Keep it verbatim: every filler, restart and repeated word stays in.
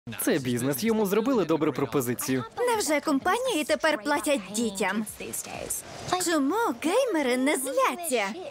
Це бізнес, йому зробили добру пропозицію. Невже компанії тепер платять дітям? Чому геймери не зляться?